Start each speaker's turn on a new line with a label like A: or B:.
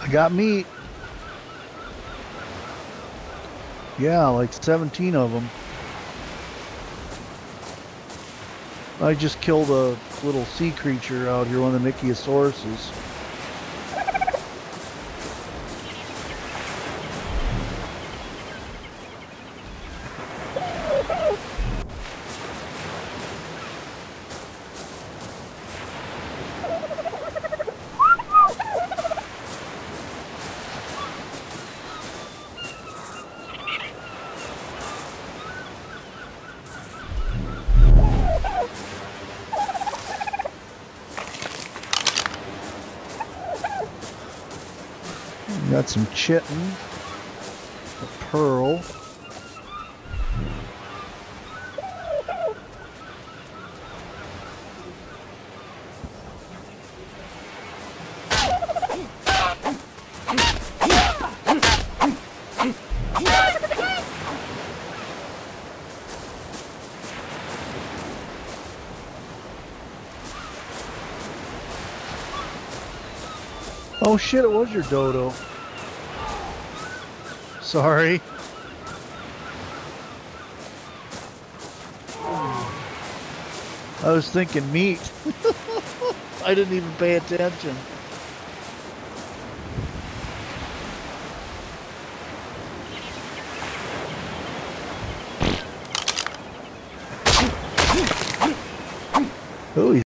A: I got meat. Yeah, like 17 of them. I just killed a little sea creature out here, one of the Nikiosauruses. Got some chitin, a pearl. Oh shit, it was your dodo. Sorry. I was thinking meat. I didn't even pay attention. Oh,